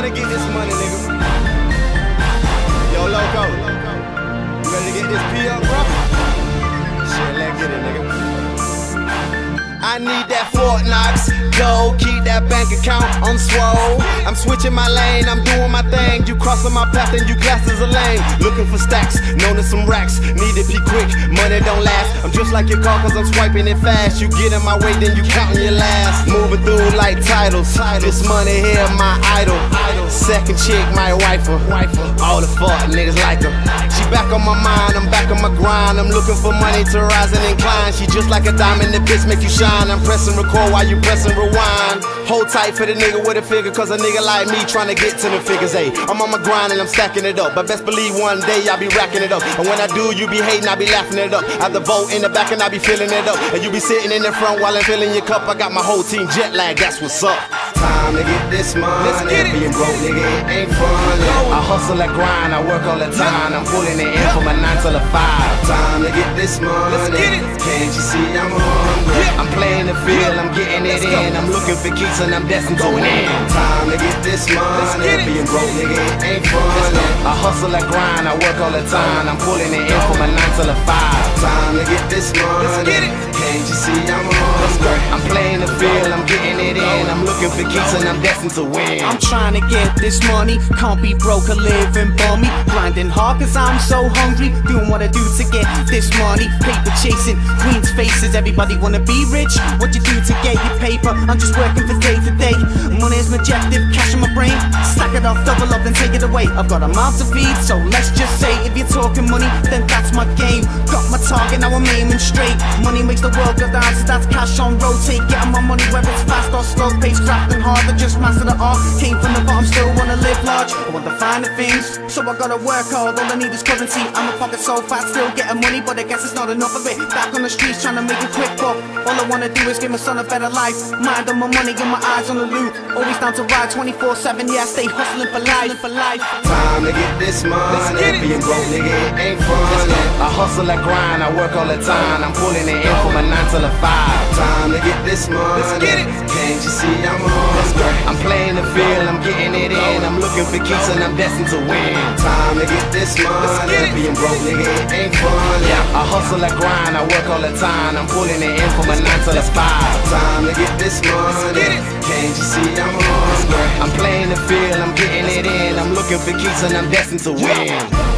trying to get this money, nigga. Yo, Loco, you ready to get this P up, bro? Shit, let's get it, nigga. I need that Fort Knox gold, keep that bank account on swole. I'm switching my lane, I'm doing my thing. You crossing my path and you glasses are lame. Looking for stacks, known as some racks. Need to be quick, money don't last. I'm just like your car cause I'm swiping it fast. You get in my way, then you counting your last. Moving through like titles. This money here, my idol. Second chick, my wifer. All the fuck niggas like her. She back on my mind, I'm back on my grind. I'm looking for money to rise and incline. She just like a diamond, the bitch make you shine. I'm pressing record while you pressing rewind. Hold tight for the nigga with a figure, cause a nigga like me trying to get to the figures, ayy. I'm on my grind and I'm stacking it up, but best believe one day I'll be racking it up. And when I do, you be hating, I be laughing it up. I have the vote in the back and I be filling it up. And you be sitting in the front while I'm filling your cup. I got my whole team jet lag, that's what's up. Time to get this money. Let's get it. Being broke, nigga, it ain't fun. I hustle and grind, I work all the time. I'm pulling it in from a 9 till a 5. Time to get this money. Let's get it. Can't you see I'm hungry? I'm playing the field, I'm getting it in. I'm looking for keys and I'm destined to win. Time to get this money. Being broke, nigga, it ain't fun. I hustle and grind, I work all the time. I'm pulling it in from a 9 till a 5. Time to get this money. Let's get it. Can't you see I'm hungry? I'm playing the field, I'm getting it in. I'm looking for keys and I'm destined to win. I'm trying to get this money, can't be broke or living bummy. Grinding hard cause I'm so hungry, doing what I do to get this money. Paper chasing, queens faces, everybody wanna be rich. What you do to get your paper, I'm just working for day to day. Money is my objective, cash in my brain. Stack it off, double up, then take it away. I've got a mouth to feed, so let's just say if you're talking money, then that's my game. Got my target, now I'm aiming straight. Money makes the world go down, so that's cash on rotate. Getting my money whether it's fast or slow pace, crafting hard, I just master the art. Came from the bottom, still wanna live large. I want the finer things, so I gotta work hard. All I need is currency, I'm a pocket so fat, still getting money, but I guess it's not enough of it. Back on the streets trying to make a quick buck. All I wanna do is give my son a better life. Mind on my money, got my eyes on the loot. Always down to ride 24/7, yeah, I stay hustling for life. Time to get this money. Let's get it. Being broke, nigga, it ain't fun. I hustle and grind, I work all the time. I'm pulling it in from a 9 till a 5. Time to get this money. Let's get it. Can't you see I'm hungry? I'm playing the field, I'm getting it in. I'm looking for keys and I'm destined to win. Time to get this money. Being broke, nigga, it ain't fun. Yeah, I hustle and grind, I work all the time. I'm pulling it in from a 9 till a 5. Time to get this money. Let's get it. Can't you see I'm hungry? I'm playing the field, I'm getting it in. I'm looking for keys and I'm destined to win.